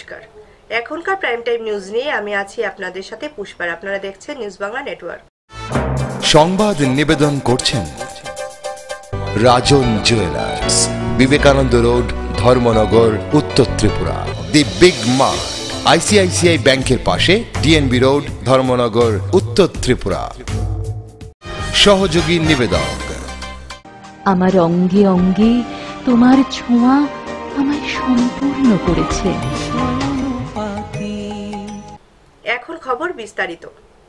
নমস্কার। এখনকার prime time news নিয়ে আমি আছি আপনাদের সাথে পুষ্পার। আপনারা দেখছেন নিউজ বাংলা নেটওয়ার্ক। সংবাদ নিবেদন করছেন Rajan jewellers, Vivekananda road, Dharmanagar, Uttar Tripura. The big mart, ICICI ব্যাংকের পাশে, ডিএনবি রোড, ধর্মনগর, উত্তর ত্রিপুরা। সহযোগী নিবেদক আমার অঙ্গে অঙ্গে তোমার ছোঁয়া আমায় সম্পূর্ণ করেছে। এখন খবর বিস্তারিত।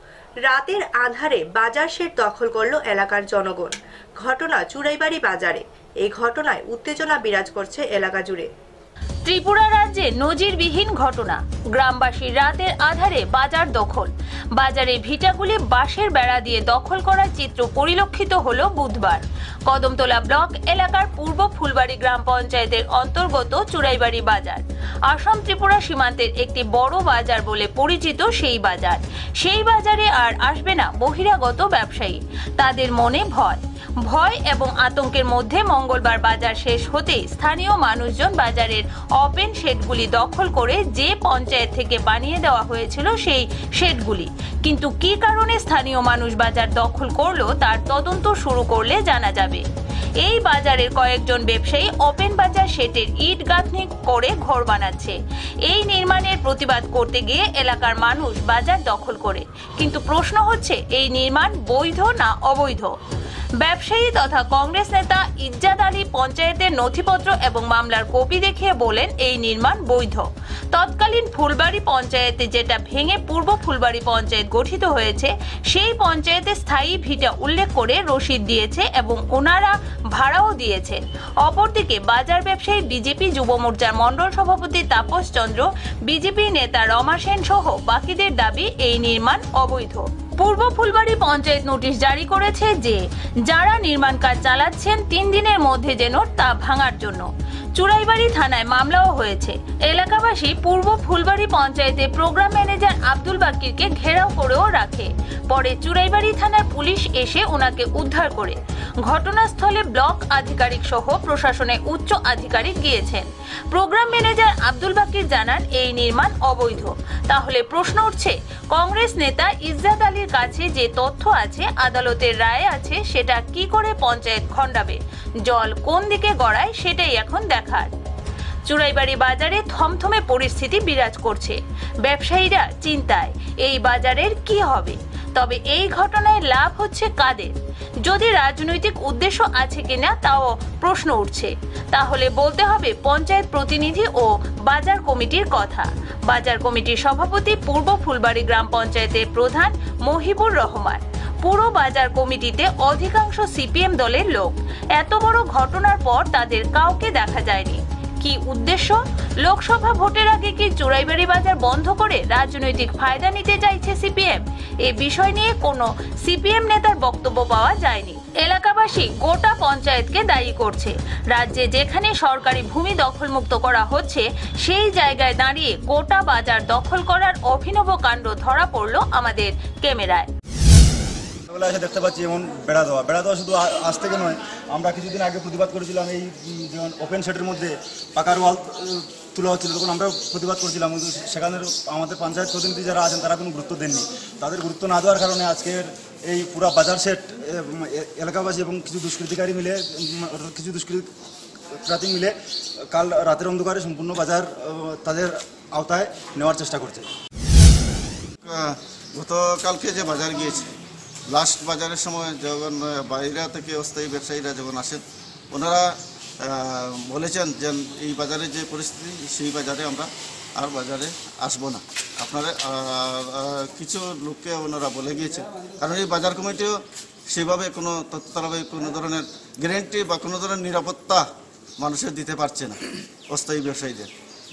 রাতের আঁধারে বাজার শেড দখল করল এলাকার জনগণ। ঘটনা চুড়াইবাড়ি বাজারে। এই ঘটনায় উত্তেজনা বিরাজ করছে এলাকা জুড়ে। ত্রিপুরা রাজ্যে নজিরবিহীন ঘটনা। গ্রামবাসীর রাতের আধারে বাজার দখল। বাজারে ভিটাগুলি বাঁশের বেড়া দিয়ে দখল করার চিত্র পরিলক্ষিত হলো বুধবার। কদমতলা ব্লক এলাকার পূর্ব ফুলবাড়ি গ্রাম পঞ্চায়েতের অন্তর্গত চুড়াইবাড়ি বাজার। আসাম ত্রিপুরা সীমান্তের একটি বড় বাজার বলে পরিচিত সেই বাজার। সেই বাজারে আর আসবে না বহিরাগত ব্যবসায়ী। তাদের মনে ভয় এবং আতঙ্কের মধ্যে মঙ্গলবার বাজার শেষ হতেই স্থানীয় মানুষজন বাজারের ওপেন শেডগুলি দখল করে যে পঞ্চায়েত থেকে বানিয়ে দেওয়া হয়েছিল সেই শেডগুলি। কিন্তু কি কারণে স্থানীয় মানুষ বাজার দখল করলো তার তদন্ত শুরু করলে জানা যাবে। এই বাজারের কয়েকজন ব্যবসায়ী ওপেন বাজার শেডের ইট গাঁথনি করে ঘর বানাচ্ছে। এই নির্মাণের প্রতিবাদ করতে গিয়ে এলাকার মানুষ বাজার দখল করে। কিন্তু প্রশ্ন হচ্ছে, এই নির্মাণ বৈধ না অবৈধ? ব্যবসায়ী তথা কংগ্রেস নেতা ইজ্জাত আলী পঞ্চায়েতের নথিপত্র এবং মামলার কপি দেখিয়ে বলেন এই নির্মাণ বৈধ। তৎকালীন ফুলবাড়ি পঞ্চায়েতে যেটা ভেঙে পূর্ব ফুলবাড়ি পঞ্চায়েত গঠিত হয়েছে, সেই পঞ্চায়েতে স্থায়ী ভিটা উল্লেখ করে রসিদ দিয়েছে এবং ওনারা ভাড়াও দিয়েছেন। অপরদিকে বাজার ব্যবসায়ী বিজেপি যুব মোর্চার মন্ডল সভাপতি তাপস চন্দ্র, বিজেপি নেতা রমা সেন সহ বাকিদের দাবি এই নির্মাণ অবৈধ। পূর্ব ফুলবাড়ি পঞ্চায়েত নোটিশ জারি করেছে যে যারা নির্মাণ কাজ চালাচ্ছেন 3 দিনের মধ্যে যেন তা ভাঙার জন্য। চুড়াইবাড়ি থানায় মামলাও হয়েছে। এলাকাবাসী পূর্ব ফুলবাড়ি পঞ্চায়েতে প্রোগ্রাম ম্যানেজার আব্দুল বাকিরকে ঘেরাও করেও রাখে। পরে চুড়াইবাড়ি থানার পুলিশ এসে ওনাকে উদ্ধার করে। ঘটনাস্থলে ব্লক আধিকারিক সহ প্রশাসনের উচ্চ আধিকারিক গিয়েছেন। প্রোগ্রাম ম্যানেজার আব্দুল বাকির জানান এই নির্মাণ অবৈধ। তাহলে প্রশ্ন উঠছে, কংগ্রেস নেতা ইজ্জাত আলীর কাছে যে তথ্য আছে, আদালতের রায় আছে, সেটা কি করে পঞ্চায়েত খণ্ডাবে? জল কোন দিকে গড়ায় সেটাই এখন দেখার। চুড়াইবাড়ি বাজারে থমথমে পরিস্থিতি বিরাজ করছে। ব্যবসায়ীরা চিন্তায় এই বাজারের কি হবে। তবে এই ঘটনায় লাভ হচ্ছে কাদের? যদি রাজনৈতিক উদ্দেশ্য আছে কিনা তাও প্রশ্ন উঠছে। তাহলে বলতে হবে পঞ্চায়েত প্রতিনিধি ও বাজার কমিটির কথা। বাজার কমিটির সভাপতি পূর্ব ফুলবাড়ি গ্রাম পঞ্চায়েতের প্রধান মহিবুর রহমান। পুরো বাজার কমিটিতে অধিকাংশ সিপিএম দলের লোক। এত বড় ঘটনার পর তাদের কাউকে দেখা যায়নি। কি উদ্দেশ্য? লোকসভা ভোটের আগে কি চুড়াইবাড়ি বাজার বন্ধ করে রাজনৈতিক ফায়দা নিতে চাইছে সিপিএম? এই বিষয় নিয়ে কোনো সিপিএম নেতার বক্তব্য পাওয়া যায়নি। এলাকাবাসী গোটা পঞ্চায়েতকে দায়ী করছে। রাজ্যে যেখানে সরকারি ভূমি দখলমুক্ত করা হচ্ছে, সেই জায়গায় দাঁড়িয়ে গোটা বাজার দখল করার অভিনব কাণ্ড ধরা পড়ল আমাদের ক্যামেরায়। দেখতে পাচ্ছি এমন বেড়া দেওয়া শুধু আজ থেকে নয়, আমরা কিছুদিন আগে প্রতিবাদ করেছিলাম। এই যেমন ওপেন শেডের মধ্যে পাকার ওয়াল তোলা হচ্ছিল, তখন আমরা প্রতিবাদ করেছিলাম। সেখানে আমাদের পঞ্চায়েত প্রতিনিধি যারা আছেন তারা কোনো গুরুত্ব দেননি। তাদের গুরুত্ব না দেওয়ার কারণে আজকের এই পুরা বাজার শেড এলাকাবাসী এবং কিছু দুষ্কৃতিকারী মিলে কাল রাতের অন্ধকারে সম্পূর্ণ বাজার তাদের আওতায় নেওয়ার চেষ্টা করছে। গতকালকে যে বাজার গিয়েছে, লাস্ট বাজারের সময় যখন বাইরে থেকে অস্থায়ী ব্যবসায়ীরা যখন আসেন, ওনারা বলেছেন যে এই বাজারে যে পরিস্থিতি, সেই বাজারে আমরা আর বাজারে আসবো না। আপনারা কিছু লোককে ওনারা বলে গিয়েছেন, কারণ এই বাজার কমিটিও সেভাবে কোনো তথ্যভাবে কোনো ধরনের গ্যারেন্টি বা কোনো ধরনের নিরাপত্তা মানুষের দিতে পারছে না অস্থায়ী ব্যবসায়ীদের।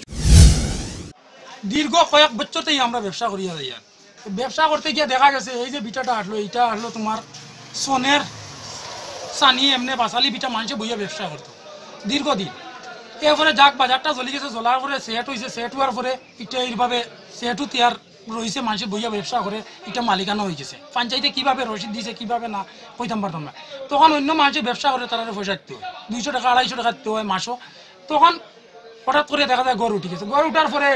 দীর্ঘ কয়েক বছরতেই আমরা ব্যবসা করি। ব্যবসা করতে গিয়ে দেখা গেছে এই যে বিটাটা আসলো, এইটা আসলো তোমার সোনের সানি এমনি বাসালি বিটা মানুষে বইয়া ব্যবসা করতো দীর্ঘদিন। এরপরে যাক বাজারটা চলে গেছে, চলার পরে সেট হয়েছে, সেট হওয়ার পরে এটা এইভাবে সেটও তৈয়ার রয়েছে, মানুষে বইয়া ব্যবসা করে, এটা মালিকানা হয়ে গেছে। পঞ্চায়েতে কীভাবে রসিদ দিয়েছে কীভাবে না কইতাম পারতাম না। তখন অন্য মানুষের ব্যবসা করে তারা পয়সা দিতে হয়, 200 টাকা 250 টাকা দিতে হয় মাসও। তখন হঠাৎ করে দেখা যায় গড় উঠে গেছে। গড় উঠার পরে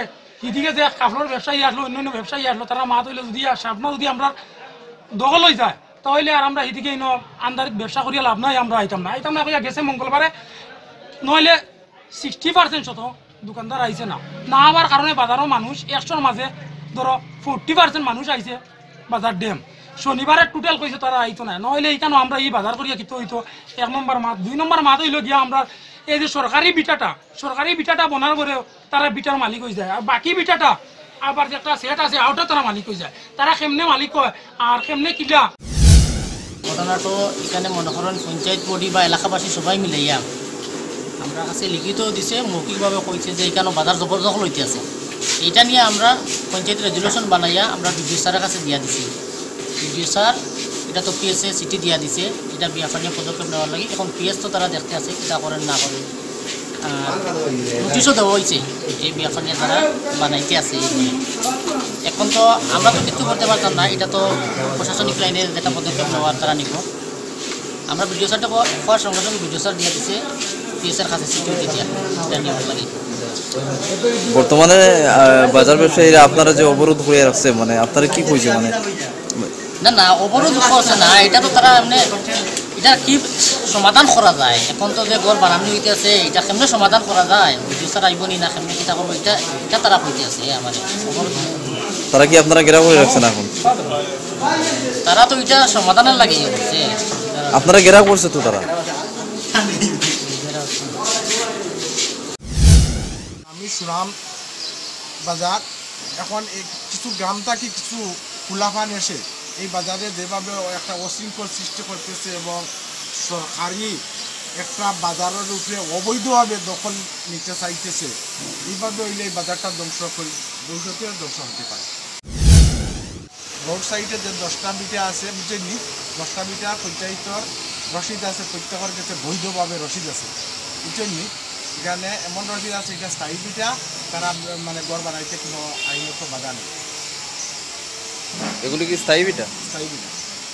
এদিকে যে কাপড়ের ব্যবসায়ী আসলো অন্যান্য ব্যবসায়ী আসলো তারা মাত হইলে যদি সামনে যদি আমরা দখল হয়ে যায় তাহলে আর আমরা এদিকে আন্দারিত ব্যবসা করিয়া লাভ নাই, আমরা আইতাম না গেছে মঙ্গলবারে, নইলে 60% শত দোকানদার আইছে না হওয়ার কারণে বাজারও মানুষ 100-র মাঝে ধরো 40% মানুষ আইছে বাজার ডেম। শনিবারে টোটাল কইছে তারা আইতো না, নইলে এইখানে আমরা এই বাজার করিয়া কিন্তু হইতো 1 নম্বর মাত 2 নম্বর মাত হইল গিয়া আমরা এই যে সরকারি বিটাটা বনার পরে তারা বিটার মালিক হয়ে যায়, আর বাকি বিটাটা আবার যে একটা সেট আছে আউটা তারা মালিক হয়ে যায়, তারা কেমনে মালিক হয় আর কেমনে কিলা। ঘটনাটো এখানে মনে করেন পঞ্চায়েত বডি বা এলাকাবাসী সবাই মিলাইয়া আমরা কাছে লিখিত দিছে, মৌখিকভাবে কইছে যে এখানে বাজার জবরদখল হইতে আছে। এইটা নিয়ে আমরা পঞ্চায়েত রেজুলেশন বানাইয়া আমরা বিডিও স্যারের কাছে দিয়া দিছি। বিডিও স্যার এটা তো পিএসএ চিঠি দিয়া দিছে, এটা বিয়াফানিয়া পদক্ষেপ নেওয়ার লাগে। এখন পিএস তো তারা দেখতে আছে এটা করেন না করেন, নোটিশও দেওয়া হয়েছে যে বিয়াফানিয়া তারা বানাইতে আছে। এখন তো আমরা তো কিছু করতে পারতাম না, এটা তো প্রশাসনিক লাইনে যেটা পদক্ষেপ নেওয়ার তারা নিব। আমরা বিডিও স্যারটা হওয়ার সঙ্গে সঙ্গে বিডিও স্যার দিয়ে দিছে পিএসের কাছে চিঠিও দিতে এটা নেওয়ার লাগে। বর্তমানে বাজার ব্যবসায়ীরা আপনারা যে অবরোধ করে রাখছে, মানে আপনারা কি কইছে? মানে না অবরোধ করছে না, এটা তো তারা এমনি এটা কি সমাধান করা যায়। এখন তো যে ঘর বানানো হইতে আছে এটা কেমনে সমাধান করা যায়, বিডিও স্যার আইব নি না কেমনে কিতা করবো এটা তারা কইতে আছে। আমার তারা কি আপনারা ঘেরাও করে রাখছেন? এখন তারা তো এটা সমাধানের লাগে বলছে। আপনারা ঘেরাও করছে তো তারা? আমি সুরাম বাজার, এখন কিছু গ্রাম থেকে কিছু কুলাফান এসে এই বাজারে যেভাবে একটা অশৃঙ্খল সৃষ্টি করতেছে এবং সরকারি একটা বাজারের উপরে অবৈধভাবে দখল নিতে চাইতেছে, এইভাবে হইলে এই বাজারটা ভবিষ্যতে ধ্বংস হতে পারে। রোড সাইডে যে 10টা বিটা আছে বুঝেনি, 10টা বিটা পঞ্চায়েতের রসিদ আছে, প্রত্যেকের কাছে বৈধভাবে রসিদ আছে বুঝেনি। এখানে এমন রসিদ আছে এটা স্থায়ী বিটা, তারা মানে গড় বানাইতে কোনো আইনত বাধা নেই। এগুলো কি স্থায়ী বিটা? স্থায়ী বিটা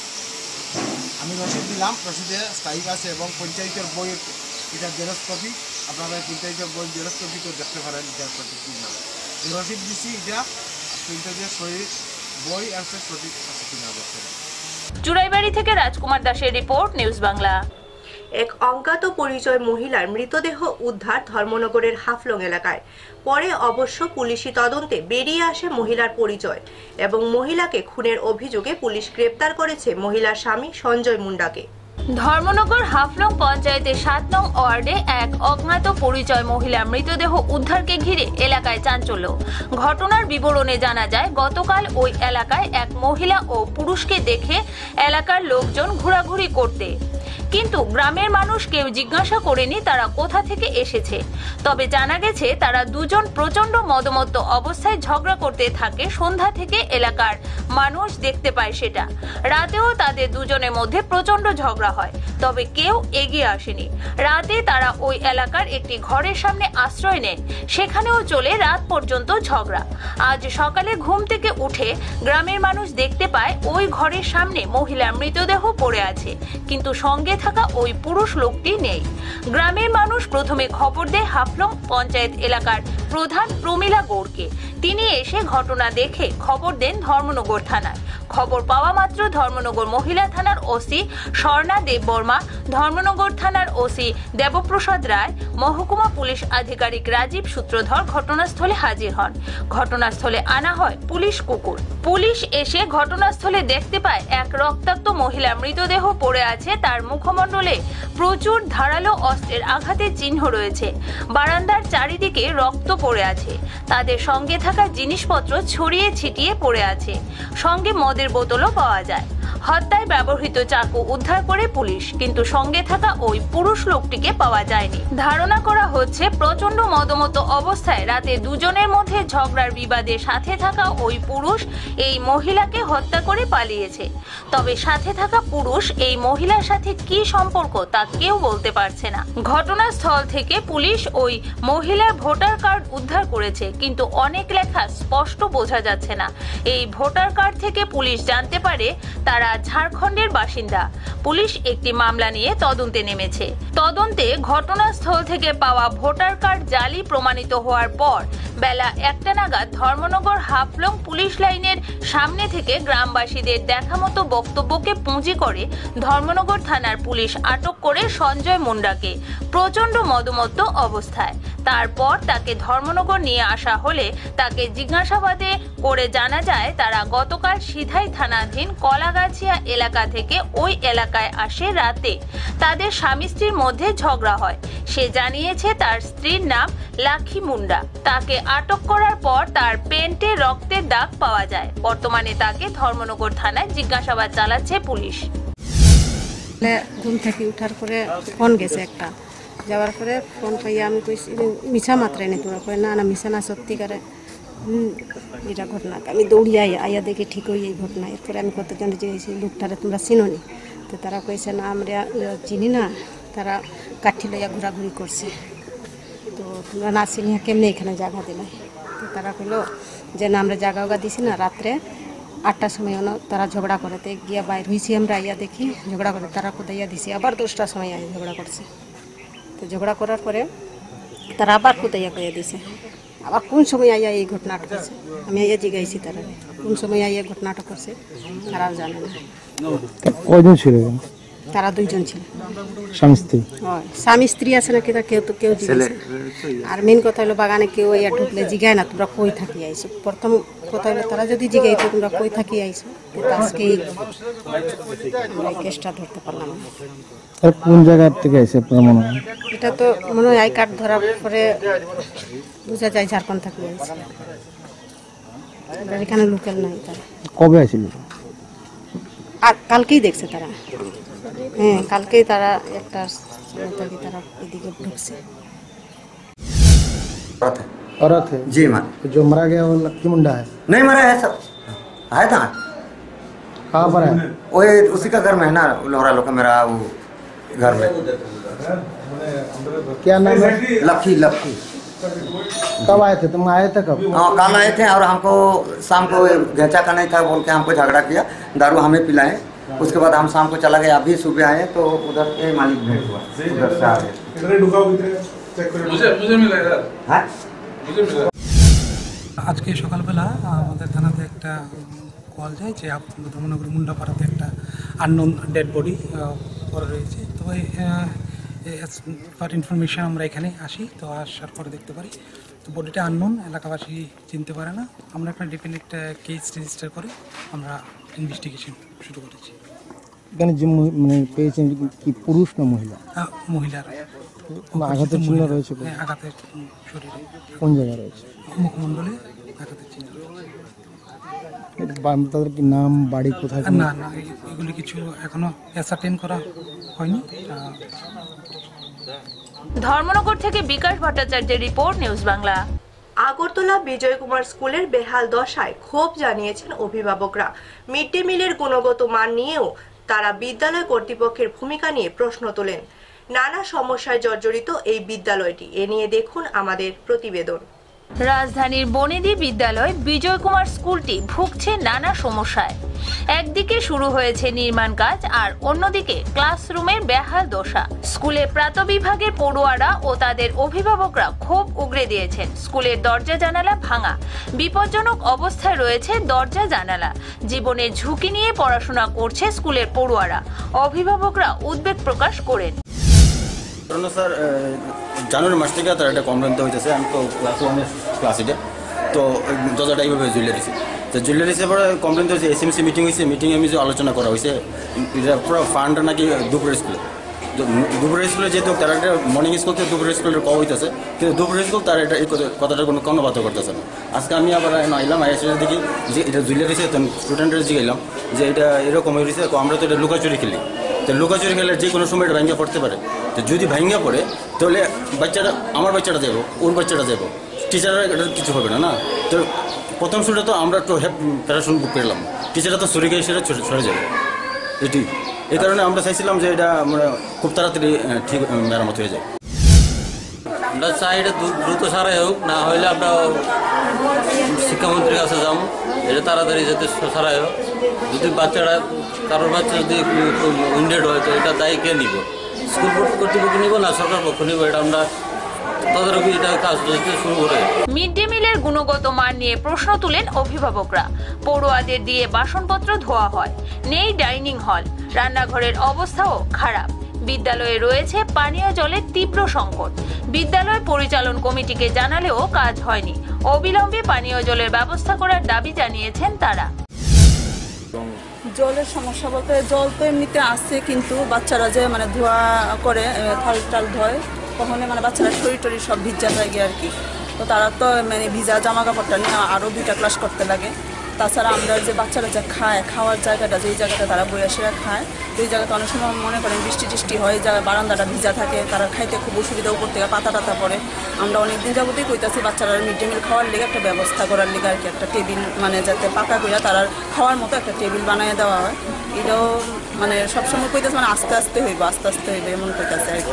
আমি রসিদ দিলাম, রসিদে স্থায়ী আছে এবং পঞ্চায়েতের বইয়ের এটা জেরক্স কপি, আপনারা পঞ্চায়েতের বই জেরক্স কপি তো দেখতে পারেন এটা সঠিক কিনা। যে রসিদ দিচ্ছি এটা পঞ্চায়েতের সহিত বই আছে সঠিক আছে কিনা দেখতে। চুরাইবাড়ি থেকে রাজকুমার দাসের রিপোর্ট, নিউজ বাংলা। এক অজ্ঞাত পরিচয় মহিলার মৃতদেহ উদ্ধার ধর্মনগরের হাফলং এলাকায়। পরে অবশ্য পুলিশি তদন্তে বেরিয়ে আসে মহিলার পরিচয় এবং মহিলাকে খুনের অভিযোগে পুলিশ গ্রেপ্তার করেছে মহিলার স্বামী সঞ্জয় মুন্ডাকে। ধর্মনগর হাফলং পঞ্চায়েতের 7 নং ওয়ার্ডে এক অজ্ঞাত পরিচয় মহিলার মৃতদেহ উদ্ধারকে ঘিরে এলাকায় চাঞ্চল্য। ঘটনার বিবরণে জানা যায়, গতকাল ওই এলাকায় এক মহিলা ও পুরুষকে দেখে এলাকার লোকজন ঘোরাঘুরি করতে, কিন্তু গ্রামের মানুষ কেউ জিজ্ঞাসা করেনি তারা কোথা থেকে এসেছে। তবে জানা গেছে তারা দুজন প্রচন্ড মদমত্ত অবস্থায় ঝগড়া করতে থাকে। সন্ধ্যা থেকে এলাকার মানুষ দেখতে পায় সেটা। রাতেও তাদের দুজনের মধ্যে প্রচন্ড ঝগড়া হয়, তবে কেউ এগিয়ে আসেনি। রাতে তারা ওই এলাকার একটি ঘরের সামনে আশ্রয় নেয়, সেখানেও চলে রাত পর্যন্ত ঝগড়া। আজ সকালে ঘুম থেকে উঠে গ্রামের মানুষ দেখতে পায় ওই ঘরের সামনে মহিলার মৃতদেহ পড়ে আছে, কিন্তু সঙ্গে থাকা ওই পুরুষ লোকটি নেই। গ্রামের মানুষ প্রথমে খবর দেয় হাফলং পঞ্চায়েত এলাকার প্রধান প্রমীলা গৌড়কে। তিনি এসে ঘটনা দেখে খবর দেন ধর্মনগর থানায়। খবর পাওয়া মাত্র ধর্মনগর মহিলা থানার ওসি স্বর্ণা দেববর্মা, ধর্মনগর থানার ওসি দেবপ্রসাদ রায়, মহকুমা পুলিশ আধিকারিক রাজীব সূত্রধর ঘটনাস্থলে হাজির হন। ঘটনাস্থলে আনা হয় পুলিশ কুকুর। পুলিশ এসে ঘটনাস্থলে দেখতে পায় এক রক্তাক্ত মহিলা মৃতদেহ পড়ে আছে। তার মুখমণ্ডলে প্রচুর ধারালো অস্ত্রের আঘাতের চিহ্ন রয়েছে। বারান্দার চারিদিকে রক্ত পড়ে আছে। তাদের সঙ্গে থাকা জিনিসপত্র ছড়িয়ে ছিটিয়ে পড়ে আছে। সঙ্গে মদের বোতলও পাওয়া যায়। হত্যায় ব্যবহৃত চাকু উদ্ধার করে পুলিশ, কিন্তু সঙ্গে থাকা ওই পুরুষ লোকটিকে পাওয়া যায়নি। ধারণা করা হচ্ছে প্রচন্ড মদমত অবস্থায় রাতে দুজনের মধ্যে ঝগড়ার বিবাদে সাথে থাকা ওই পুরুষ এই মহিলাকে হত্যা করে পালিয়েছে। তবে সাথে থাকা পুরুষ এই মহিলার সাথে কি সম্পর্ক তা কেউ বলতে পারছে না। ঘটনাস্থল থেকে পুলিশ ওই মহিলার ভোটার কার্ড উদ্ধার করেছে, কিন্তু অনেক লেখা স্পষ্ট বোঝা যাচ্ছে না। এই ভোটার কার্ড থেকে পুলিশ জানতে পারে তারা ঝাড়খণ্ডের বাসিন্দা। পুলিশ একটি মামলা নিয়ে তদন্তে নেমেছে। তদন্তে ঘটনাস্থল থেকে পাওয়া ভোটার কার্ড জালি প্রমাণিত হওয়ার পর বেলা 1টা নাগাদ ধর্মনগর হাফলং পুলিশ লাইনের সামনে থেকে গ্রামবাসীদের দেখামতো বক্তব্যকে পুঁজি করে ধর্মনগর থানার পুলিশ আটক করে সঞ্জয় মুন্ডাকে প্রচন্ড মদমত্ত অবস্থায়। তারপর তাকে ধর্মনগর নিয়ে আসা হলে তাকে জিজ্ঞাসাবাদে করে জানা যায় তারা গতকাল সিধাই থানাধীন কলাগাছিয়া এলাকা থেকে ওই এলাকায় আসে রাতে। তাদের স্বামী স্ত্রীর মধ্যে ঝগড়া হয়। সে জানিয়েছে তার স্ত্রীর নাম লাখি মুন্ডা। তাকে আটক করার পর তার পেন্টে রক্তের দাগ পাওয়া যায়। বর্তমানে তাকে ধর্মনগর থানায় জিজ্ঞাসাবাদ চালাচ্ছে পুলিশ। ঘুম থেকে উঠার পরে ফোন গেছে একটা, যাওয়ার পরে ফোন পাইয়া আমি কইছি মিছা মাত্রায় নেই, তোরা কয় না না মিছা না সত্যিকারে এটা ঘটনা। আমি দৌড়ি আইয়া দেখি ঠিক হই এই ঘটনা। এরপরে আমি কতজন যে লোকটারে তোমরা চিনোনি, তো তারা কইছে না আমরা চিনি না, তারা কাঠি লইয়া ঘোরাঘুরি করছে, তো তোমরা না চিনিয়া কেমনি এখানে জায়গা দিলে। তো তারা কইলো যে না আমরা জায়গা ওগা দিছি না, রাত্রে 8টার সময় তারা ঝগড়া করতে গিয়া বাইর হয়েছি, আমরা আইয়া দেখি ঝগড়া করে তারা কোথাইয়া দিছি, আবার 10টার সময় আইয়া ঝগড়া করছে। তো ঝগড়া করার পরে তারা আবার কোথাইয়া কইয়া দিছে, আবার কোন সময় আইয়া এই ঘটনাটা করছে। আমি আইয়া জিগাইছি তারা কোন সময় আইয়া ঘটনাটা করছে, তারাও জানে না। কয়জন ছিল? তারা 2 জন ছিল, স্বামী স্ত্রী। হয় স্বামী স্ত্রী আছে না কিনা কেউ তো কেউ জিজ্ঞাসা। আর মেন কথা হলো বাগানে কেউ ইয়া ঢুকলে জিগায় না তোমরা কই থাকি আইছো। প্রথম কথা হলো তারা যদি জিগাইতো তোমরা কই থাকি আইছো, কিন্তু আজকে এই কেসটা ধরতে পারলাম না। আর কোন জায়গা থেকে আইছে আপনার মনে হয়? এটা তো মনে হয় আই কার্ড ধরার পরে বোঝা যায় ঝাড়খণ্ড থেকে আইছে, এখানে লোকাল নাই। তারা কবে আইছিল? আর কালকেই দেখছে তারা, হ্যাঁ কালকেই তারা একটা তারা এদিকে ঢুকছে। औरत है जी माँ। जो मरा गया वो लक्की मुंडा है? नहीं मरा है, सब आया था। कहाँ पर है? वो उसी का घर में है ना, लोहरा लोग का मेरा वो घर में। क्या नाम है? लक्की। लक्की। कब आए थे तुम? आए थे कब? हाँ कल आए थे और हमको शाम को घेचा का नहीं था बोल के हमको झगड़ा किया, दारू हमें पिलाए। उसके बाद हम शाम को चला गए, अभी सुबह आए तो उधर के मालिक भेंट हुआ, उधर से आ गए। मुझे मिला यार। हाँ আজকে সকালবেলা আমাদের থানাতে একটা কল যায় যে ধর্মনগর মুন্ডাপাড়াতে একটা আননোন ডেড বডি পড়ে রয়েছে। তো ফর ইনফরমেশন আমরা এখানে আসি, তো আসার পরে দেখতে পারি তো বডিটা আননোন, এলাকাবাসী চিনতে পারে না। আমরা একটা ডিপেন্ডেন্ট কেস রেজিস্টার করে আমরা ইনভেস্টিগেশন শুরু করেছি। এখানে যে মানে পেয়েছেন কি পুরুষ না মহিলা? মহিলার আঘাতের চিহ্ন রয়েছে? আঘাতের শরীরে। কোন জায়গায় রয়েছে? মুখমণ্ডলে আঘাতের চিহ্ন। তাদের কি নাম, বাড়ি কোথায়? না না এগুলি কিছু এখনো অ্যাসার্টেন করা হয়নি। ধর্মনগর থেকে বিকাশ ভট্টাচার্যের রিপোর্ট, নিউজ বাংলা। আগরতলা বিজয় কুমার স্কুলের বেহাল দশায় ক্ষোভ জানিয়েছেন অভিভাবকরা। মিড ডে মিলের গুণগত মান নিয়েও তারা বিদ্যালয় কর্তৃপক্ষের ভূমিকা নিয়ে প্রশ্ন তোলেন। নানা সমস্যায় জর্জরিত এই বিদ্যালয়টি, এ নিয়ে দেখুন আমাদের প্রতিবেদন। রাজধানীর বনেদি বিদ্যালয় বিজয় কুমার স্কুলটি ভুগছে নানা সমস্যায়। একদিকে শুরু হয়েছে নির্মাণ কাজ, আর অন্যদিকে ক্লাসরুমের বেহাল দশা। স্কুলে প্রাতঃবিভাগের পড়ুয়ারা ও তাদের অভিভাবকরা ক্ষোভ উগরে দিয়েছেন। স্কুলের দরজা জানালা ভাঙা, বিপজ্জনক অবস্থায় রয়েছে দরজা জানালা। জীবনের ঝুঁকি নিয়ে পড়াশোনা করছে স্কুলের পড়ুয়ারা। অভিভাবকরা উদ্বেগ প্রকাশ করেন। স্যার জানুয়ারি মাস থেকে তার একটা কমপ্লেন তো হইতেছে, আমি তো ক্লাস 8-এ তো দরজাটা এইভাবে ঝুলে দিয়েছি। তো ঝুলে দিয়েছে পরে কমপ্লেন তো হয়েছে, এসএমসি মিটিং হয়েছে, মিটিংয়ে আমি যে আলোচনা করা হয়েছে পুরো ফান্ডটা নাকি দুপুরের স্কুলে। দুপুরের স্কুলে যেহেতু তারা একটা মর্নিং স্কুল থেকে দুপুরের স্কুলের কম হইতেছে, কিন্তু দুপুরের স্কুল তার এটা এই কথাটা কোনো বাধ্য করতেছে না। আজকে আমি আবার আইলাম, আইসে দেখি যে এটা ঝুলে দিয়েছে, তো স্টুডেন্টরা জিগাইলাম যে এটা এরকম হয়েছে, আমরা তো এটা লুকাচুরি খেলি, তো লুকাচুরি খেলে যে কোনো সময় এটা ভেঙে পড়তে পারে। তো যদি ভেঙে পড়ে তাহলে বাচ্চাটা, আমার বাচ্চাটা যাবো, ওর বাচ্চাটা যাবো, টিচাররা এটা কিছু হবে না। তো প্রথম শুরুটা তো আমরা একটু প্যারাশন বুক করলাম, টিচাররা তো সরে গিয়ে সেটা সরে যাবে। এটি এই কারণে আমরা চাইছিলাম যে এটা আমরা খুব তাড়াতাড়ি ঠিক মেরামত হয়ে যায়। আমরা চাই এটা দ্রুত সারাই হোক, না হলে আমরা শিক্ষামন্ত্রীর কাছে যাবো, এটা তাড়াতাড়ি যাতে সরায়। যদি বাচ্চারা কারোর বাচ্চা যদি উইন্ডেড হয় তো এটা দায়ী কে নিব? স্কুল কর্তৃপক্ষ নিব না সরকার পক্ষ নিব? এটা আমরা তদারকি এটা কাজ শুরু করে। মিড ডে মিলের গুণগত মান নিয়ে প্রশ্ন তুলেন অভিভাবকরা। পড়ুয়াদের দিয়ে বাসনপত্র ধোয়া হয়, নেই ডাইনিং হল, রান্নাঘরের অবস্থাও খারাপ। বিদ্যালয়ে রয়েছে পানীয় জলের তীব্র সংকট। বিদ্যালয় পরিচালন কমিটিকে জানালেও কাজ হয়নি। অবিলম্বে পানীয় জলের ব্যবস্থা করার দাবি জানিয়েছেন তারা। জলের সমস্যা বলতে জল তো এমনিতে আসছে, কিন্তু বাচ্চারা যে মানে ধোয়া করে থাল টাল ধোয়, তখন মানে বাচ্চারা শরীর টরি সব ভিজা যায় আর কি। তো তারা তো মানে ভিজা জামা কাপড়টা নিয়ে আরও 2টা ক্লাস করতে লাগে। তাছাড়া আমরা যে বাচ্চারা যে খায়, খাওয়ার জায়গাটা যেই জায়গাটা তারা বয়সেরা খায়, তো এই জায়গাতে অনেক সময় মনে করেন বৃষ্টি টিষ্টি হয়, জায়গায় বারান্দাটা ভিজা থাকে, তারা খাইতে খুব অসুবিধা, উপর থেকে পাতা টাতা পড়ে। আমরা অনেকদিন যাবতেই কইতাছি বাচ্চারা মিড ডে মিল খাওয়ার লেগে একটা ব্যবস্থা করার লেগে আর কি, একটা টেবিল মানে যাতে পাকা করে তারা খাওয়ার মতো একটা টেবিল বানিয়ে দেওয়া হয়। এটাও মানে সবসময় কইতেছে মানে আস্তে আস্তে হইব এমন কইতাছে আর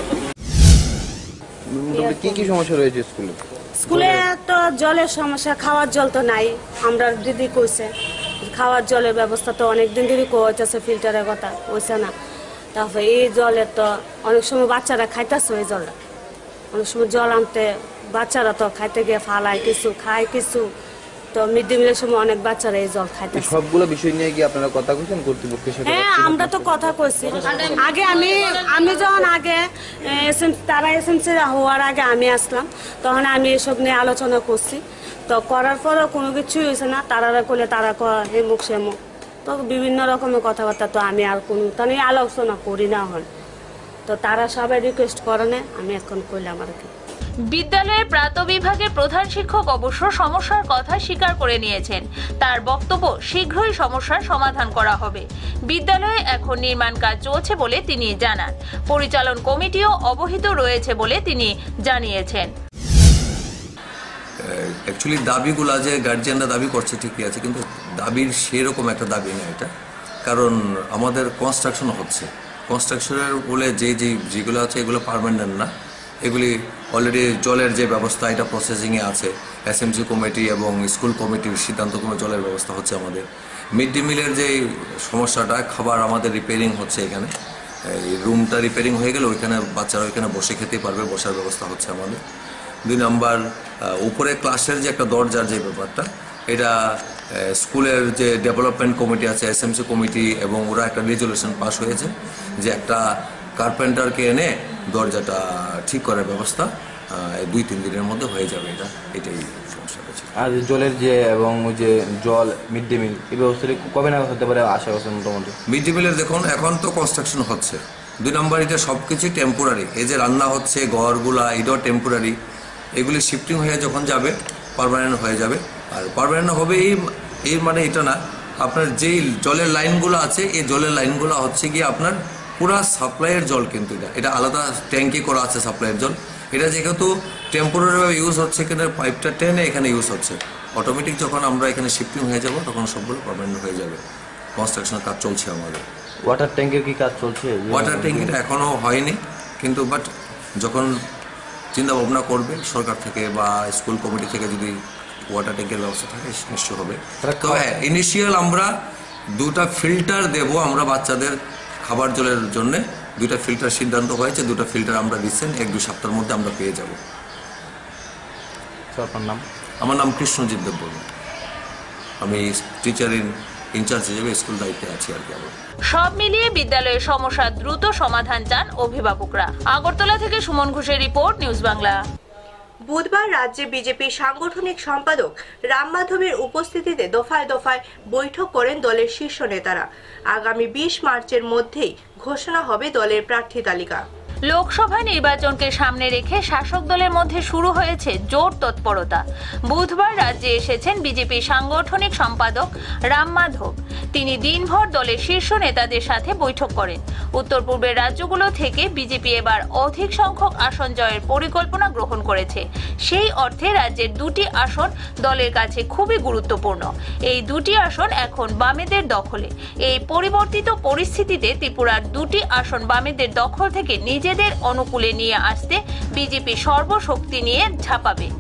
কি। কি সমস্যা রয়েছে স্কুলে? স্কুলে তো জলের সমস্যা, খাওয়ার জল তো নাই। আমরা দিদি কইছে খাওয়ার জলের ব্যবস্থা তো অনেকদিন দিদি কইতেছে, ফিল্টারের কথা কইছে না। তারপরে এই জলের তো অনেক সময় বাচ্চারা খাইতেছে, ওই জলটা অনেক সময় জল আনতে বাচ্চারা তো খাইতে গিয়ে ফালায়, কিছু খায় কিছু। তো মিড ডে মিলের সময় অনেক বাচ্চারা এই জল খাইতেছে। সবগুলো বিষয় নিয়ে কি আপনারা কথা কইছেন কর্তৃপক্ষের সাথে? হ্যাঁ, আমরা তো কথা কইছি। আগে আমি যখন আগে তারা এসএমসি হওয়ার আগে আমি আসলাম, তখন আমি এসব নিয়ে আলোচনা করছি। তো করার পরও কোনো কিছুই হয়েছে না। তারা করলে তারা হে মুখ সে মুখ, তো বিভিন্ন রকমের কথাবার্তা তো আমি আর কোনো তা নিয়ে আলোচনা করি না হন। তো তারা সবাই রিকোয়েস্ট করে না, আমি এখন করলাম আর কি। বিদ্যালয়ের প্রাত বিভাগের প্রধান শিক্ষক অবশ্য সমস্যার কথা স্বীকার করে নিয়েছেন। তার বক্তব্য, শীঘ্রই সমস্যার সমাধান করা হবে। বিদ্যালয়ে এখন নির্মাণ কাজ চলছে বলে তিনি জানান। পরিচালন কমিটিও অবহিত রয়েছে বলে তিনি জানিয়েছেন। অ্যাকচুয়ালি দাবিগুলা যে গার্জিয়ানরা দাবি করছে ঠিকই আছে, কিন্তু দাবির সেরকম একটা দাবি না এটা। কারণ আমাদের কনস্ট্রাকশন হচ্ছে, কনস্ট্রাকশনের বলে যেগুলো আছে এগুলো পার্মানেন্ট না। এগুলি অলরেডি জলের যে ব্যবস্থা এটা প্রসেসিংয়ে আছে। এসএমসি কমিটি এবং স্কুল কমিটির সিদ্ধান্ত ক্রমে জলের ব্যবস্থা হচ্ছে আমাদের। মিড ডে মিলের যে সমস্যাটা, খাবার আমাদের রিপেয়ারিং হচ্ছে এখানে। এই রুমটা রিপেয়ারিং হয়ে গেলে ওইখানে বাচ্চারা ওইখানে বসে খেতে পারবে, বসার ব্যবস্থা হচ্ছে আমাদের। 2 নম্বর, উপরে ক্লাসের যে একটা দরজার যে ব্যাপারটা, এটা স্কুলের যে ডেভেলপমেন্ট কমিটি আছে, এসএমসি কমিটি, এবং ওরা একটা রেজলিউশন পাস হয়েছে যে একটা কার্পেন্টারকে এনে দরজাটা ঠিক করার ব্যবস্থা 2-3 দিনের মধ্যে হয়ে যাবে। এটাই সমস্যা হচ্ছে। আর জলের যে এবং যে জল মিড ডে মিল এই ব্যবস্থাটা কবে না হতে পারে আশা করছেন? মোটামুটি মিড ডে মিলের দেখুন এখন তো কনস্ট্রাকশন হচ্ছে। 2 নম্বর, এটা সব কিছুই টেম্পোরারি। এই যে রান্না হচ্ছে, ঘরগুলা, এটাও টেম্পোরারি। এগুলি শিফটিং হয়ে যখন যাবে পার্মানেন্ট হয়ে যাবে। আর পার্মানেন্ট হবে এই মানে এটা না, আপনার যেই জলের লাইনগুলো আছে এই জলের লাইনগুলো হচ্ছে গিয়ে আপনার পুরা সাপ্লাইয়ের জল, কিন্তু এটা আলাদা ট্যাঙ্কি করা আছে সাপ্লাইয়ের জল। এটা যেহেতু টেম্পোরারিভাবে ইউজ হচ্ছে, এখানে পাইপটা টেনে এখানে ইউজ হচ্ছে। অটোমেটিক যখন আমরা এখানে শিফটিং হয়ে যাব তখন সবগুলো পার্মানেন্ট হয়ে যাবে। কনস্ট্রাকশনের কাজ চলছে আমাদের। ওয়াটার ট্যাঙ্কের কি কাজ চলছে? ওয়াটার ট্যাঙ্কিটা এখনও হয়নি, কিন্তু বাট যখন চিন্তা ভাবনা করবে সরকার থেকে বা স্কুল কমিটি থেকে যদি ওয়াটার ট্যাঙ্কের ব্যবস্থা থাকে নিশ্চয় হবে। তো ইনিশিয়াল আমরা 2টা ফিল্টার দেব আমরা বাচ্চাদের খাবার জলের জন্য। 2টা ফিল্টার সিদ্ধান্ত হয়েছে, 2টা ফিল্টার আমরা রিসেন্ট 1-2 সপ্তাহের মধ্যে আমরা পেয়ে যাব। আপনার নাম? আমার নাম কৃষ্ণজিৎ দেববর্মা। আমি টিচার ইনচার্জ হিসেবে স্কুল দায়িত্বে আছি আর কি। সব মিলিয়ে বিদ্যালয়ের সমস্যা দ্রুত সমাধান চান অভিভাবকরা। আগরতলা থেকে সুমন ঘোষের রিপোর্ট, নিউজ বাংলা। বুধবার রাজ্যে বিজেপির সাংগঠনিক সম্পাদক রাম মাধবের উপস্থিতিতে দফায় দফায় বৈঠক করেন দলের শীর্ষ নেতারা। আগামী 20 মার্চের মধ্যেই ঘোষণা হবে দলের প্রার্থী তালিকা। লোকসভা নির্বাচনকে সামনে রেখে শাসক দলের মধ্যে শুরু হয়েছে জোর তৎপরতা। বুধবার রাজ্যে এসেছেন বিজেপির সাংগঠনিক সম্পাদক রাম মাধব। তিনি দিনভর দলের শীর্ষ নেতাদের সাথে বৈঠক করেন। উত্তর পূর্বের রাজ্যগুলো থেকে বিজেপি এবার অধিক সংখ্যক আসন জয়ের পরিকল্পনা গ্রহণ করেছে। সেই অর্থে রাজ্যের 2টি আসন দলের কাছে খুবই গুরুত্বপূর্ণ। এই 2টি আসন এখন বামেদের দখলে। এই পরিবর্তিত পরিস্থিতিতে ত্রিপুরার 2টি আসন বামেদের দখল থেকে নিজেদের অনুকূলে নিয়ে আসতে বিজেপি সর্বশক্তি নিয়ে ঝাঁপাবে।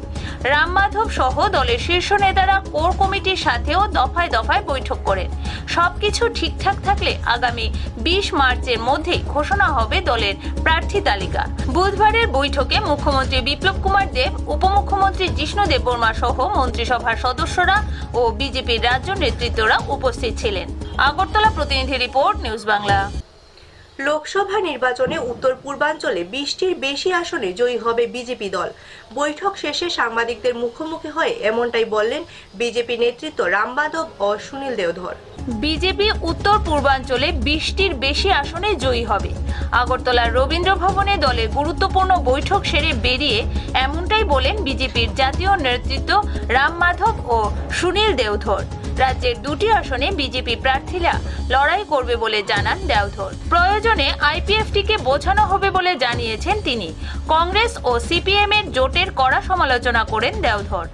রাম মাধব সহ দলের শীর্ষ নেতারা কোর কমিটির সাথেও দফায় দফায় বৈঠক করেন। সবকিছু ঠিকঠাক থাকলে আগামী 20 মার্চের মধ্যে ঘোষণা হবে দলের প্রার্থী তালিকা। বুধবারের বৈঠকে মুখ্যমন্ত্রী বিপ্লব কুমার দেব, উপমুখ্যমন্ত্রী জিষ্ণু দেববর্মা সহ মন্ত্রিসভার সদস্যরা ও বিজেপির রাজ্য নেতৃত্বরা উপস্থিত ছিলেন। আগরতলা প্রতিনিধি রিপোর্ট, নিউজ বাংলা। লোকসভা নির্বাচনে উত্তর পূর্বাঞ্চলে 20টির বেশি আসনে জয়ী হবে বিজেপি দল। বৈঠক শেষে সাংবাদিকদের মুখোমুখি হয়ে এমনটাই বললেন বিজেপি নেতৃত্ব রাম মাধব ও সুনীল দেওধর। বিজেপি উত্তর পূর্বাঞ্চলে 20টির বেশি আসনে জয়ী হবে। আগরতলার রবীন্দ্র ভবনে দলের গুরুত্বপূর্ণ বৈঠক সেরে বেরিয়ে এমনটাই বলেন বিজেপির জাতীয় নেতৃত্ব রাম মাধব ও সুনীল দেওধর। রাজ্যের 2টি আসনে বিজেপি প্রার্থীরা লড়াই করবে বলে জানান দেওধর। প্রয়োজনে আইপিএফটিকে বোঝানো হবে বলে জানিয়েছেন তিনি। কংগ্রেস ও সিপিএম এর জোটের কড়া সমালোচনা করেন দেওধর।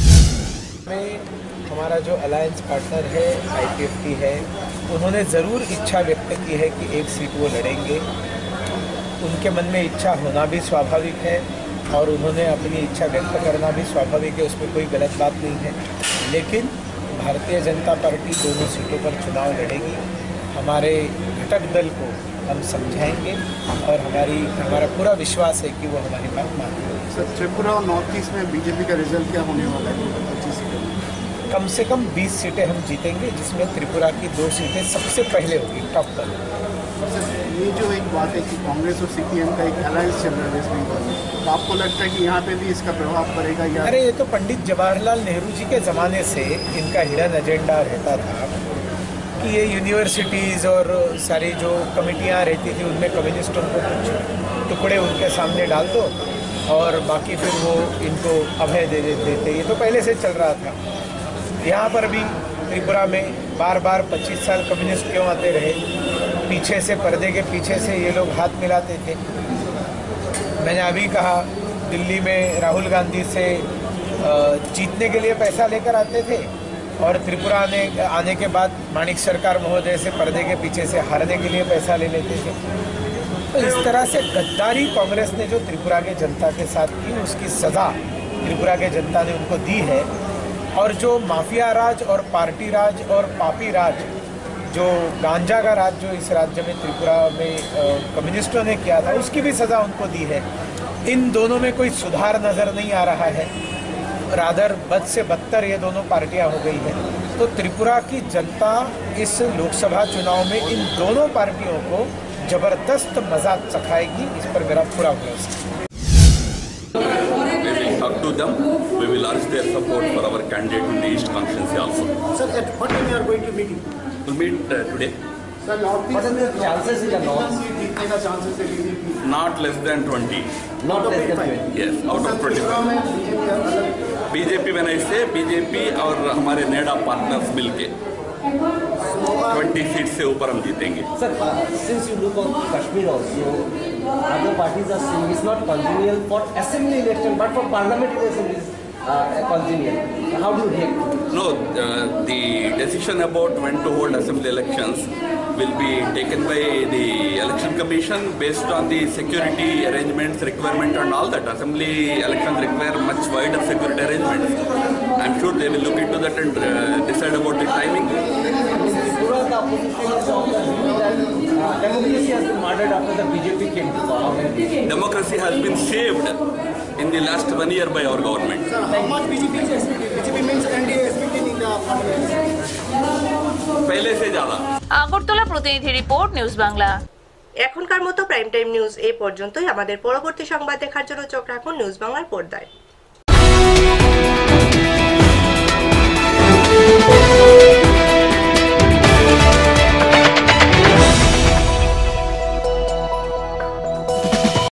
हमारा जो अलायंस पार्टनर है आईपीएफटी है, उन्होंने ज़रूर इच्छा व्यक्त की है कि एक सीट वो लड़ेंगे। उनके मन में इच्छा होना भी स्वाभाविक है और उन्होंने अपनी इच्छा व्यक्त करना भी स्वाभाविक है, उसमें कोई गलत बात नहीं है। लेकिन भारतीय जनता पार्टी दोनों सीटों पर चुनाव लड़ेगी। हमारे घटक दल को हम समझाएंगे और हमारा पूरा विश्वास है कि वो हमारी बात मानेंगे। सर, त्रिपुरा और नॉर्थ ईस्ट में बीजेपी का रिजल्ट क्या होने वाला है? 25 सीटें, कम से कम 20 सीटें हम जीतेंगे, जिसमें त्रिपुरा की 2 सीटें सबसे पहले होगी, टॉप पर। ये जो एक बात है कि कांग्रेस और सीपीएम का एक अलायंस चल रहा है वेस्ट बंगाल में, तो आपको लगता है कि यहाँ पे भी इसका प्रभाव पड़ेगा या? अरे ये तो पंडित जवाहरलाल नेहरू जी के ज़माने से इनका हिडन एजेंडा रहता था कि ये यूनिवर्सिटीज़ और सारी जो कमेटियाँ रहती थी उनमें कम्युनिस्टों को कुछ टुकड़े उनके सामने डाल दो और बाकी फिर वो इनको अभय दे देते। ये तो पहले से चल रहा था। यहाँ पर भी त्रिपुरा में बार बार 25 साल कम्युनिस्ट क्यों आते रहे? पीछे से, पर्दे के पीछे से ये लोग हाथ मिलाते थे। मैंने अभी कहा, दिल्ली में राहुल गांधी से जीतने के लिए पैसा लेकर आते थे और त्रिपुरा आने के बाद माणिक सरकार महोदय से पर्दे के पीछे से हारने के लिए पैसा ले लेते थे। तो इस तरह से गद्दारी कांग्रेस ने जो त्रिपुरा के जनता के साथ की, उसकी सज़ा त्रिपुरा के जनता ने उनको दी है। और जो माफिया राज और पार्टी राज और पापी राज, जो गांजा का राज जो इस राज्य में त्रिपुरा में कम्युनिस्टों ने किया था, उसकी भी सज़ा उनको दी है। इन दोनों में कोई सुधार नज़र नहीं आ रहा है, रादर बद से बदतर ये दोनों पार्टियां हो गई हैं। तो त्रिपुरा की जनता इस लोकसभा चुनाव में इन दोनों पार्टियों को जबरदस्त मजा चखाएगी, इस पर मेरा पूरा भरोसा है। Talk to them. We will urge their support for our candidate in the East constituency also. Sir, at what time you are going to meet? We'll meet today. Sir, North East में chances है North जीतने का chances है BJP? Not less than 20. Not less than 20. Yes, out of 25. BJP when I say BJP और हमारे NEDA partners मिलके 20 seat से ऊपर हम जीतेंगे। Sir, since you look on Kashmir also, other parties are saying it's not congenial for assembly election, but for parliamentary election is congenial. How do you react? No, the decision about when to hold assembly elections will be taken by the election commission based on the security arrangements, requirement and all that. Assembly elections require much wider security arrangements. I'm sure they will look into that and decide about the timing. Democracy has been murdered after the BJP came to power. Democracy has been saved in the last 1 year by our government. Sir, how much BJP is expected? BJP means NDA expected in the parliament. पहले से ज़्यादा। আগরতলা প্রতিনিধি report, news Bangla. এখনকার মতো prime time news এই পর্যন্তই। আমাদের পরবর্তী সংবাদ দেখার জন্য চোখ রাখুন নিউজ বাংলার পর্দায়।